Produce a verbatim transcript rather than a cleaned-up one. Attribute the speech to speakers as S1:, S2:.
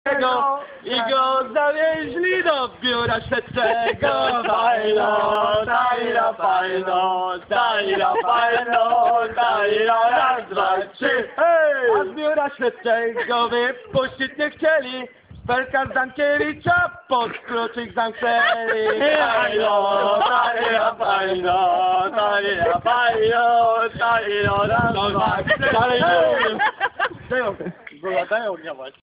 S1: I go zawieźli do biura śledczego. Fajno, tajra, fajno, tajra, fajno, tajra, raz, dwa, trzy, hej! A z biura śledczego wypuścić nie chcieli. Pelka Zdankiewicza pod kluczyk zamknęli. Fajno, tajra, fajno, tajra, fajno, tajra, raz, dwa, trzy, hej! Dają, dają, dają,